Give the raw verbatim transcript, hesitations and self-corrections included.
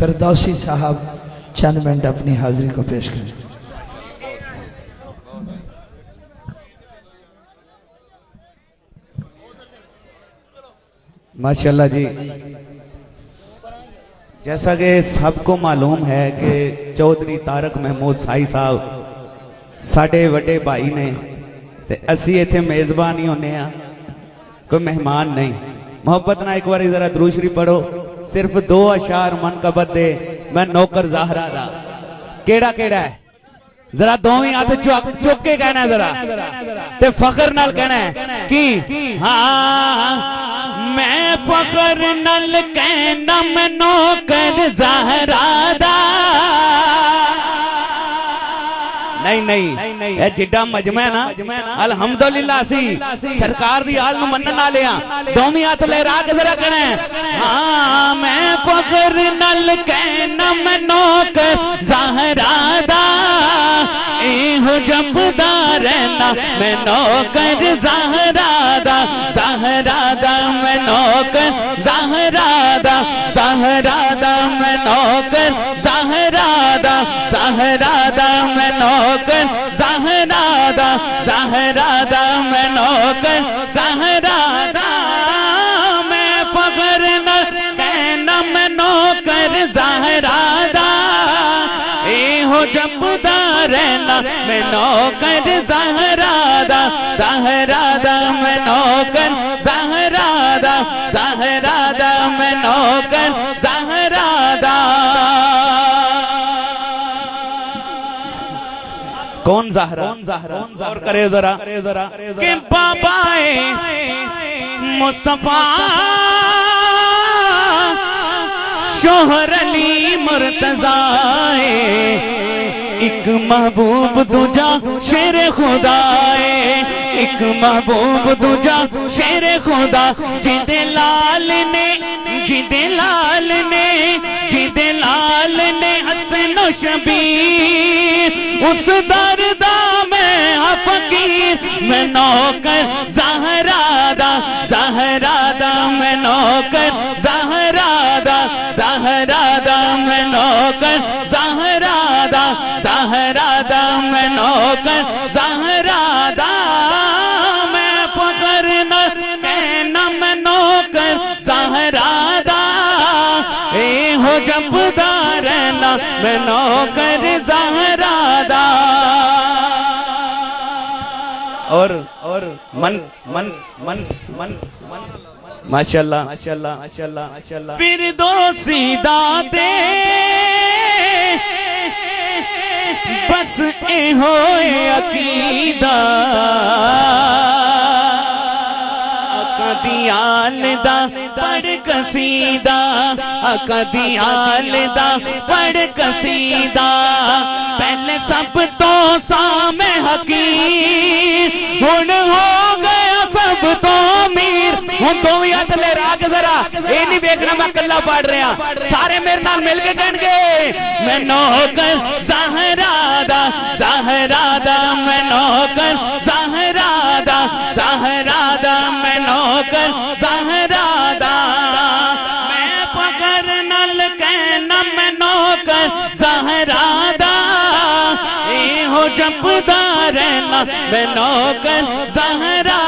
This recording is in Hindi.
फिरदौसी साहब चंद मिनट अपनी हाजिरी को पेश करें। माशाल्लाह जी, जैसा कि सबको मालूम है कि चौधरी तारक महमूद साई साहब साढ़े वड्डे भाई ने, ते असी इत्थे मेजबान ही होने आ, कोई मेहमान नहीं। मोहब्बत ना एक बार जरा दुरूद शरीफ पढ़ो, सिर्फ दो अशार मन कबत दे मैं नौकर ज़हरा दा। केड़ा केड़ा है जरा दो ही हाथ चुक चुक के कहना है, जरा ते फखर नाल कहना है कि हाँ मैं फखर नाल कहना मैं नौकर ज़हरा दा। नहीं नहीं ये जिड्डा मजमा है ना, अल्हम्दुलिल्लाह सी सरकार दी आल नूं मनन वाले आ। दोवें हाथ लहरा के जरा कहना है हाँ मैं फखर नाल कहना मैं नौकर ज़हरा दा। एहो जपदा रहना मैं नौकर ज़हरा दा, ज़हरा दा मैं नौकर ज़हरा दा, ज़हरा दा मैं नौकर ज़हरा दा, ज़हरा दा मैं नौकर ज़हरा दा, ज़हरा दा मैं नौकर ज़हरा दा। मैं फखर न कहना मैं नौकर ज़हरा दा। एहो जपदा रहना मैं नौकर ज़हरा दा, ज़हरा दा मैं नौकर ज़हरा दा, ज़हरा दा मैं नौकर ज़हरा दा। कौन ज़हरा? और करे जरा कि बाबाए मुस्तफा शोहर अली मुर्तज़ाए, एक महबूब दूजा शेर खुदाए, एक महबूब दूजा शेर खुदा। जिदे लाल ने जिदे लाल ने जिदे लाल ने हसन शबीर, उस दरदा में फकीर मैं नौकर ज़हरा दा, ज़हरा दा मैं नौकर ज़हरा दा, ज़हरा दा मैं नौकर ज़हरा दा, ज़हरा दा मैं नौकर ज़हरा दा। मैं फखर न कहना मैं नौकर ज़हरा दा। एहो जपदा रहना मैं नौकर ज़हरा दा। और और मन मन मन मन मन माशाल्लाह माशाल्लाह माशाल्लाह माशाल्लाह। फिरदौसी दाते बस एहो अकीदा, अकदियाल दा पढ़ कसीदा, अकदियाल दा पढ़ कसीदा। पहले सब तो सामे हकीर, हुण हो गया सब तो अमीर। हुण दो हाथ लहरा के जरा ये नहीं देखना मैं कल्ला पढ़ रहा, सारे मेरे नाल मिल के कहणगे मैं नौकर ज़हरा दा, ज़हरा दा मैं नौकर ज़हरा दा, ज़हरा दा मैं नौकर ज़हरा दा। मैं फखर नाल कहना मैं नौकर ज़हरा दा। एहो जपदा रहना मैं नौकर ज़हरा